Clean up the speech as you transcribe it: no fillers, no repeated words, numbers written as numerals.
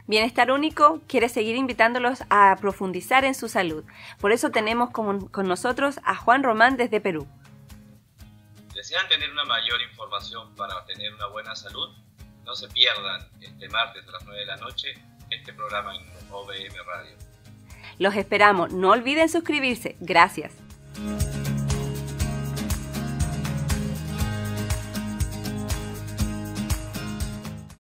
Bienestar Único quiere seguir invitándolos a profundizar en su salud. Por eso tenemos con nosotros a Juan Román desde Perú. ¿Desean tener una mayor información para tener una buena salud? No se pierdan este martes a las 9 de la noche este programa en OBM Radio. Los esperamos. No olviden suscribirse. Gracias.